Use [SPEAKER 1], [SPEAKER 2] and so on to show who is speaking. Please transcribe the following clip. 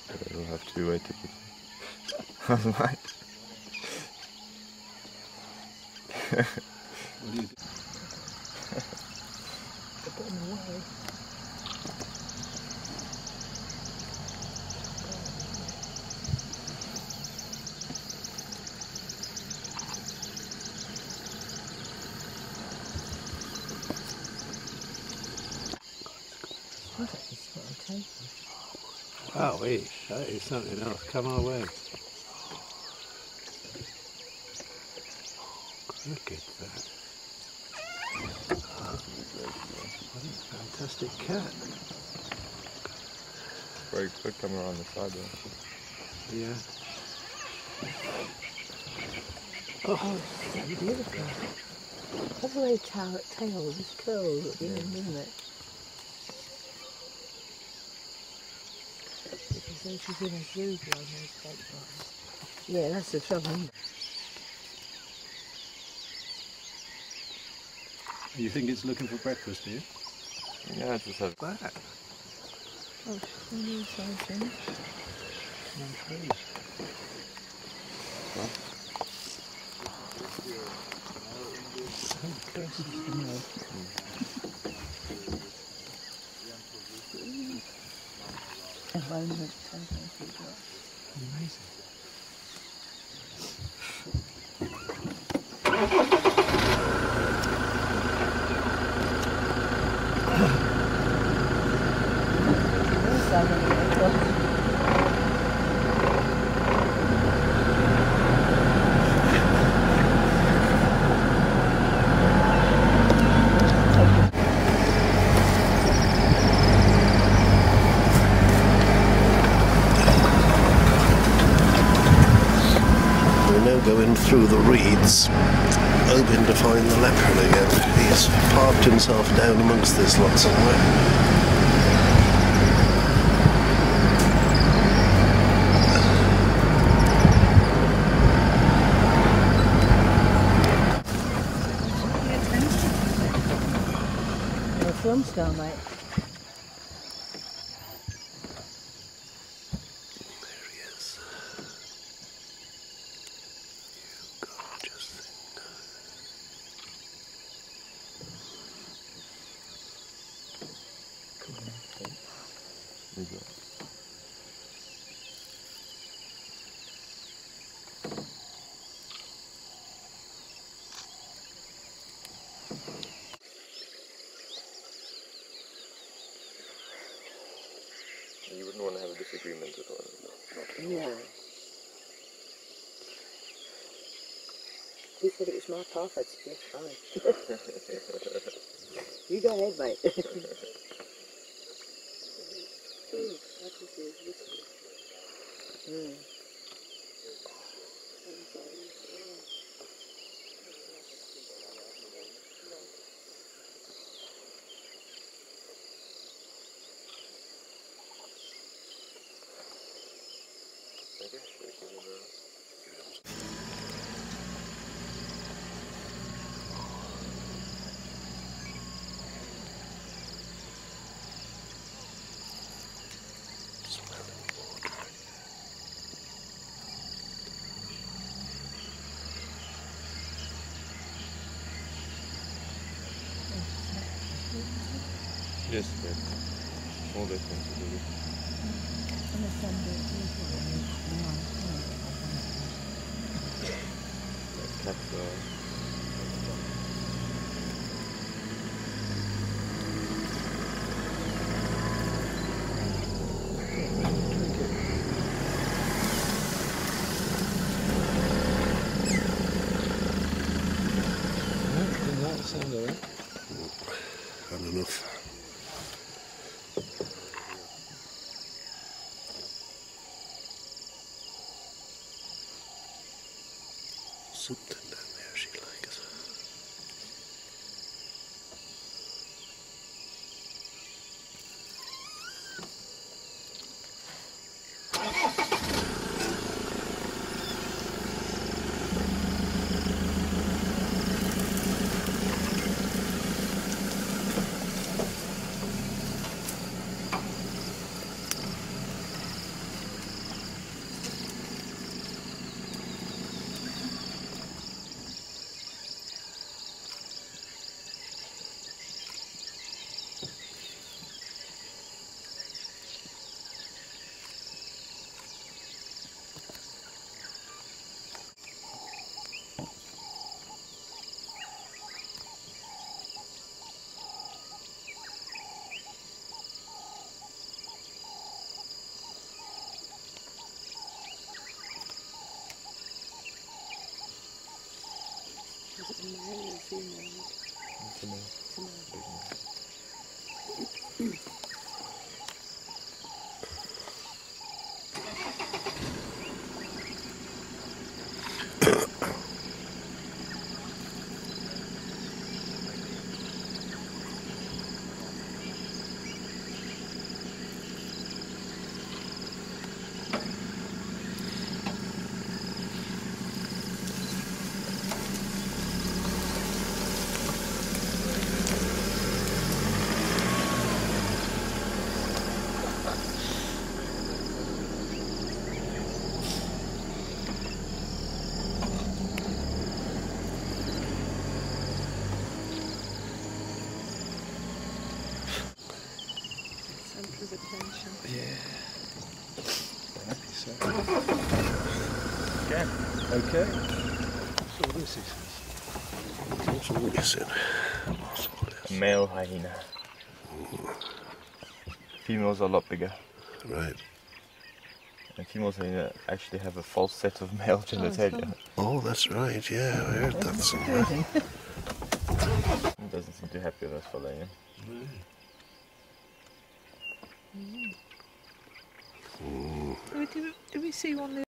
[SPEAKER 1] It'll have two-way tickets. Online.
[SPEAKER 2] What do you think?
[SPEAKER 3] They're getting away. What is what I'm taking?
[SPEAKER 2] Wow, that is something else. Come our way. Look at that. What a fantastic cat.
[SPEAKER 1] Very quick coming around the side though.
[SPEAKER 2] Yeah.
[SPEAKER 3] Oh, so beautiful. That's the way tail is curled at the end, isn't it? Because she's in a zoo blowing those fake ones. Yeah, that's the trouble.
[SPEAKER 2] You think it's looking for breakfast, do you?
[SPEAKER 1] Yeah, it's just a...
[SPEAKER 2] That.
[SPEAKER 3] Oh, she's on the inside then.
[SPEAKER 2] No trees.
[SPEAKER 3] Amazing.
[SPEAKER 4] Going through the reeds, hoping to find the leopard again. He's parked himself down amongst this lot somewhere.
[SPEAKER 3] You're a film star, mate.
[SPEAKER 1] You wouldn't want to have a disagreement with one.
[SPEAKER 3] No. He said it was my path, I'd suggest fine. You go ahead, mate.
[SPEAKER 1] Yes, but all those things to do with. Cats
[SPEAKER 2] Didn't like the sound of it.
[SPEAKER 4] Had enough. Something down there she likes.
[SPEAKER 3] male and female.
[SPEAKER 1] It's a male. Big male.
[SPEAKER 3] Centre of attention.
[SPEAKER 2] Yeah. Happy so.
[SPEAKER 1] Okay.
[SPEAKER 2] Okay. So this is.
[SPEAKER 4] What's all this in? What's all
[SPEAKER 1] A
[SPEAKER 4] this?
[SPEAKER 1] male hyena. Females are a lot bigger.
[SPEAKER 4] Right.
[SPEAKER 1] And females hyena actually have a false set of male genitalia.
[SPEAKER 4] Oh, that's right. Yeah, I heard that somewhere.
[SPEAKER 1] It doesn't seem too happy with us for laying.
[SPEAKER 3] Did we see one